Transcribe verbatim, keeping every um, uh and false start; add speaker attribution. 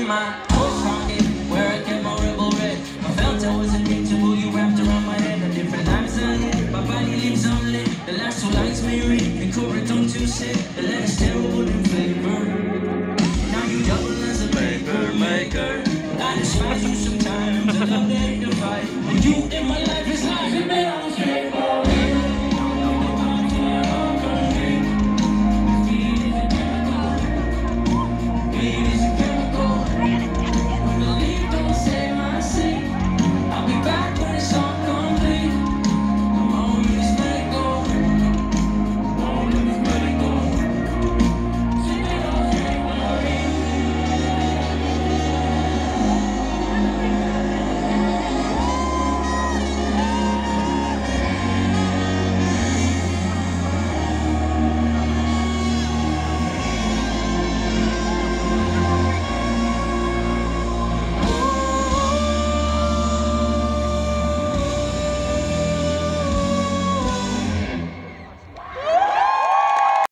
Speaker 1: in my coat pocket where I kept my rebel red. I felt I was invincible, you wrapped around my head. A different lives ahead, my body lives unlit. The last two lines may read, the chorus don't too sick. The letter's terrible in flavor. Now you double as a paper maker. I despise you sometimes, I love that you fight. And you in my life.